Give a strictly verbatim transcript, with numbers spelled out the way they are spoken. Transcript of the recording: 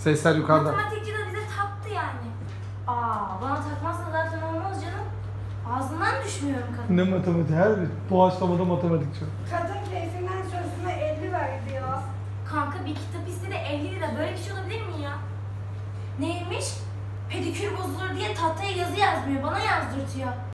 Sesler yukarıda. Matematikçi de bize taktı yani. Aa, bana takmazsa zaten olmaz canım. Ağzından düşmüyorum kadın. Ne matematik? Her bir doğaçlamada matematikçi. Kadın keyfinden sözüme elli verdi ya. Kanka bir kitap istedi elli lira. Böyle bir şey olabilir mi ya? Neymiş? Pedikür bozulur diye tahtaya yazı yazmıyor. Bana yazdırtıyor.